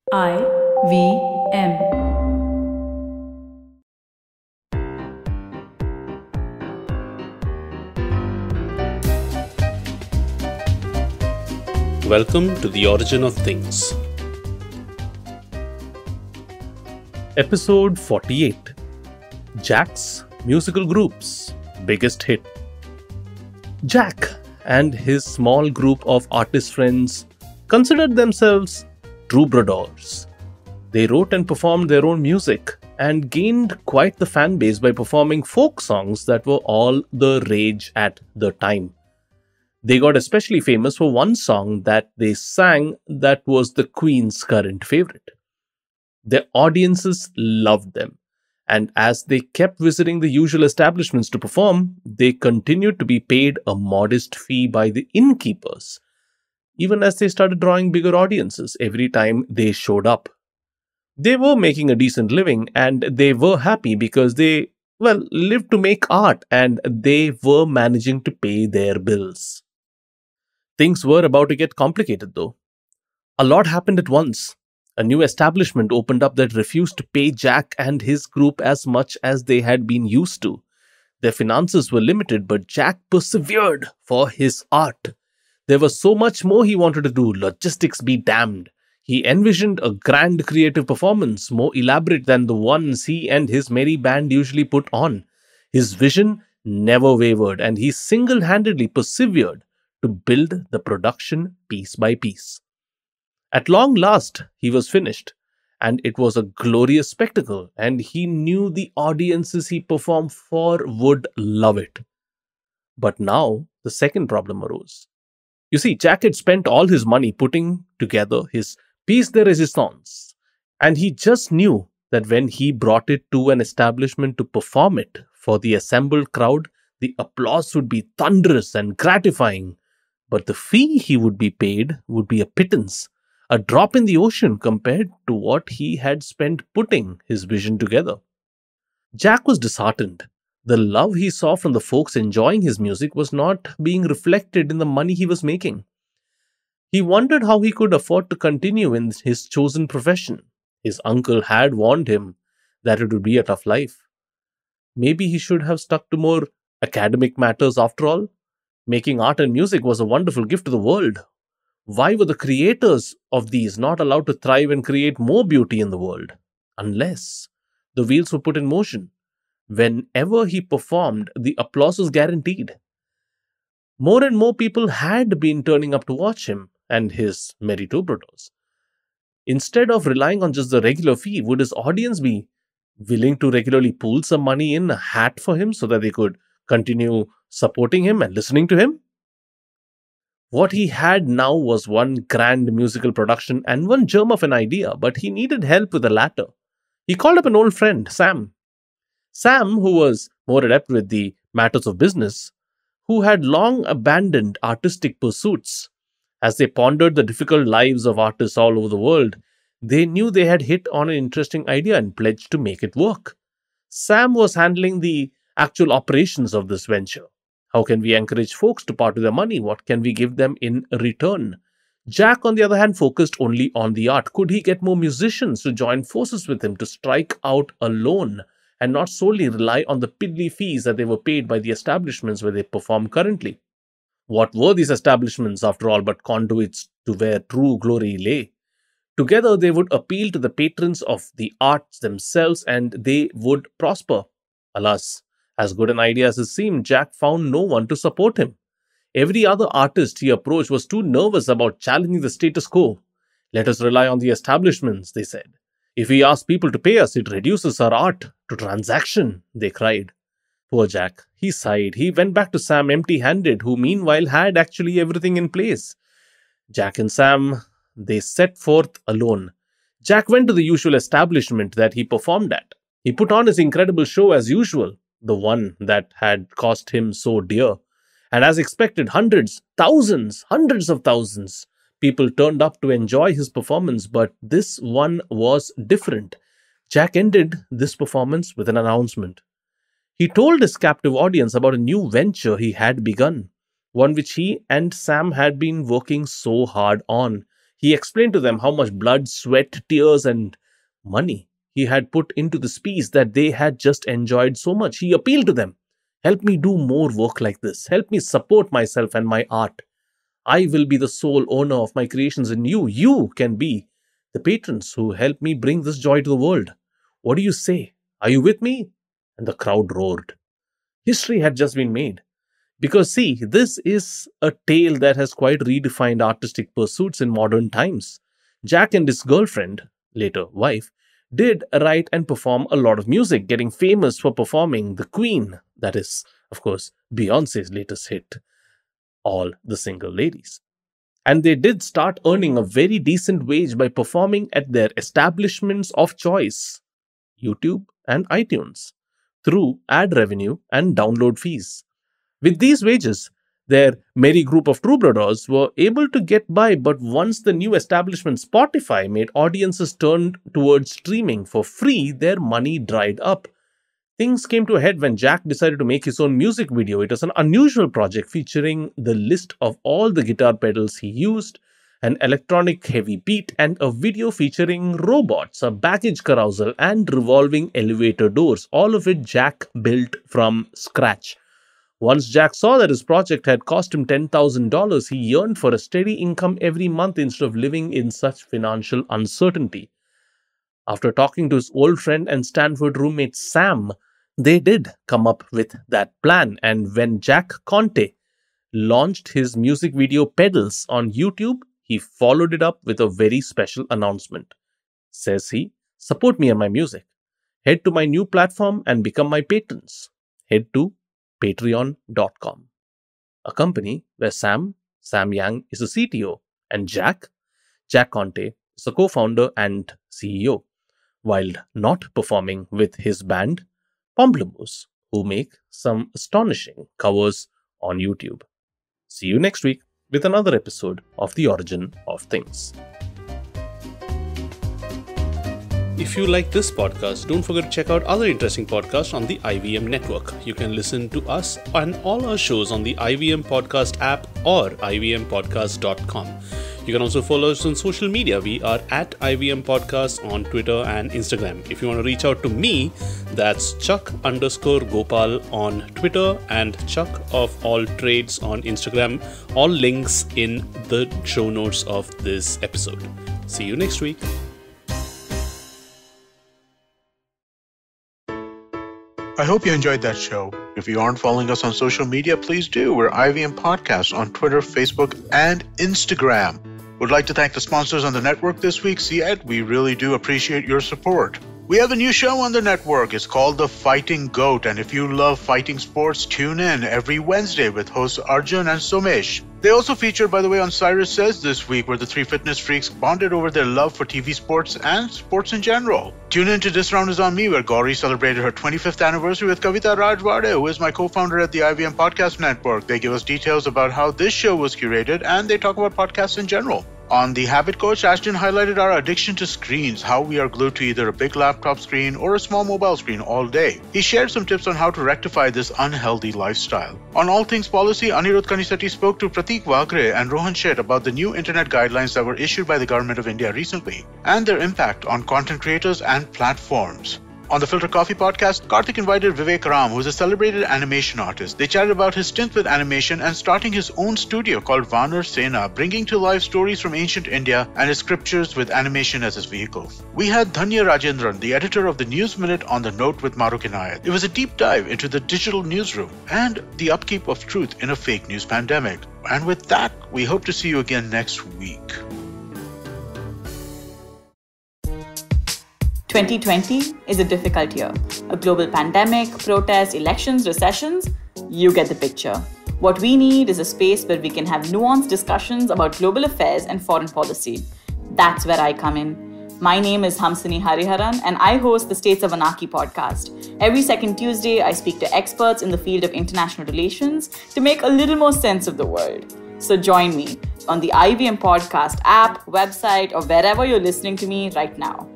IVM. Welcome to The Origin of Things. Episode 48. Jack's Musical Group's Biggest Hit. Jack and his small group of artist friends considered themselves troubadours. They wrote and performed their own music and gained quite the fan base by performing folk songs that were all the rage at the time. They got especially famous for one song that they sang that was the Queen's current favorite. Their audiences loved them, and as they kept visiting the usual establishments to perform, they continued to be paid a modest fee by the innkeepers, even as they started drawing bigger audiences every time they showed up. They were making a decent living, and they were happy because they, lived to make art and they were managing to pay their bills. Things were about to get complicated though. A lot happened at once. A new establishment opened up that refused to pay Jack and his group as much as they had been used to. Their finances were limited, but Jack persevered for his art. There was so much more he wanted to do, logistics be damned. He envisioned a grand creative performance, more elaborate than the ones he and his merry band usually put on. His vision never wavered, and he single-handedly persevered to build the production piece by piece. At long last, he was finished, and it was a glorious spectacle, and he knew the audiences he performed for would love it. But now, the second problem arose. You see, Jack had spent all his money putting together his piece de resistance, and he just knew that when he brought it to an establishment to perform it for the assembled crowd, the applause would be thunderous and gratifying. But the fee he would be paid would be a pittance, a drop in the ocean compared to what he had spent putting his vision together. Jack was disheartened. The love he saw from the folks enjoying his music was not being reflected in the money he was making. He wondered how he could afford to continue in his chosen profession. His uncle had warned him that it would be a tough life. Maybe he should have stuck to more academic matters after all. Making art and music was a wonderful gift to the world. Why were the creators of these not allowed to thrive and create more beauty in the world? Unless the wheels were put in motion. Whenever he performed, the applause was guaranteed. More and more people had been turning up to watch him and his merry troubadours. Instead of relying on just the regular fee, would his audience be willing to regularly pool some money in a hat for him so that they could continue supporting him and listening to him? What he had now was one grand musical production and one germ of an idea, but he needed help with the latter. He called up an old friend, Sam. Sam, who was more adept with the matters of business, who had long abandoned artistic pursuits. As they pondered the difficult lives of artists all over the world, they knew they had hit on an interesting idea and pledged to make it work. Sam was handling the actual operations of this venture. How can we encourage folks to part with their money? What can we give them in return? Jack, on the other hand, focused only on the art. Could he get more musicians to join forces with him to strike out alone and not solely rely on the piddly fees that they were paid by the establishments where they perform currently? What were these establishments, after all, but conduits to where true glory lay? Together, they would appeal to the patrons of the arts themselves and they would prosper. Alas, as good an idea as it seemed, Jack found no one to support him. Every other artist he approached was too nervous about challenging the status quo. Let us rely on the establishments, they said. If we ask people to pay us, it reduces our art to transaction, they cried. Poor Jack. He sighed. He went back to Sam empty-handed, who meanwhile had actually everything in place. Jack and Sam, they set forth alone. Jack went to the usual establishment that he performed at. He put on his incredible show as usual, the one that had cost him so dear. And as expected, hundreds of thousands, people turned up to enjoy his performance, but this one was different. Jack ended this performance with an announcement. He told his captive audience about a new venture he had begun, one which he and Sam had been working so hard on. He explained to them how much blood, sweat, tears, and money he had put into the piece that they had just enjoyed so much. He appealed to them, "Help me do more work like this. Help me support myself and my art. I will be the sole owner of my creations, and you can be the patrons who help me bring this joy to the world. What do you say? Are you with me?" And the crowd roared. History had just been made. Because, see, this is a tale that has quite redefined artistic pursuits in modern times. Jack and his girlfriend, later wife, did write and perform a lot of music, getting famous for performing The Queen, that is, of course, Beyonce's latest hit, All the Single Ladies. And they did start earning a very decent wage by performing at their establishments of choice, YouTube and iTunes, through ad revenue and download fees. With these wages, their merry group of troubadours were able to get by, but once the new establishment Spotify made audiences turn towards streaming for free, their money dried up. Things came to a head when Jack decided to make his own music video. It was an unusual project featuring the list of all the guitar pedals he used, an electronic heavy beat, and a video featuring robots, a baggage carousel, and revolving elevator doors, all of it Jack built from scratch. Once Jack saw that his project had cost him $10,000, he yearned for a steady income every month instead of living in such financial uncertainty. After talking to his old friend and Stanford roommate Sam, they did come up with that plan, and when Jack Conte launched his music video Pedals on YouTube, he followed it up with a very special announcement. Says he, "Support me and my music. Head to my new platform and become my patrons. Head to patreon.com. A company where Sam Yang, is the CTO, and Jack Conte, is the co-founder and CEO, while not performing with his band, Pomplamoose, who make some astonishing covers on YouTube. See you next week with another episode of The Origin of Things. If you like this podcast, don't forget to check out other interesting podcasts on the IVM network. You can listen to us and all our shows on the IVM Podcast app or ivmpodcast.com. You can also follow us on social media. We are at IVM Podcast on Twitter and Instagram. If you want to reach out to me, that's Chuck_Gopal on Twitter and Chuck of All Trades on Instagram. All links in the show notes of this episode. See you next week. I hope you enjoyed that show. If you aren't following us on social media, please do. We're IVM Podcast on Twitter, Facebook, and Instagram. Would like to thank the sponsors on the network this week, CED. We really do appreciate your support. We have a new show on the network. It's called The Fighting Goat, and if you love fighting sports, tune in every Wednesday with hosts Arjun and Somesh. They also featured, by the way, on Cyrus Says this week, where the three fitness freaks bonded over their love for TV sports and sports in general. Tune in to This Round Is On Me, where Gauri celebrated her 25th anniversary with Kavita Rajwade, who is my co-founder at the IVM Podcast Network. They give us details about how this show was curated, and they talk about podcasts in general. On The Habit Coach, Ashton highlighted our addiction to screens, how we are glued to either a big laptop screen or a small mobile screen all day. He shared some tips on how to rectify this unhealthy lifestyle. On All Things Policy, Anirudh Kanisetti spoke to Pratik Vagre and Rohan Sheth about the new internet guidelines that were issued by the Government of India recently, and their impact on content creators and platforms. On the Filter Coffee podcast, Karthik invited Vivek Ram, who is a celebrated animation artist. They chatted about his stint with animation and starting his own studio called Vanar Sena, bringing to life stories from ancient India and his scriptures with animation as his vehicle. We had Dhanya Rajendran, the editor of the News Minute, on the Note with Maruk Inayat. It was a deep dive into the digital newsroom and the upkeep of truth in a fake news pandemic. And with that, we hope to see you again next week. 2020 is a difficult year. A global pandemic, protests, elections, recessions, you get the picture. What we need is a space where we can have nuanced discussions about global affairs and foreign policy. That's where I come in. My name is Hamsini Hariharan and I host the States of Anarchy podcast. Every second Tuesday, I speak to experts in the field of international relations to make a little more sense of the world. So join me on the IVM Podcast app, website, or wherever you're listening to me right now.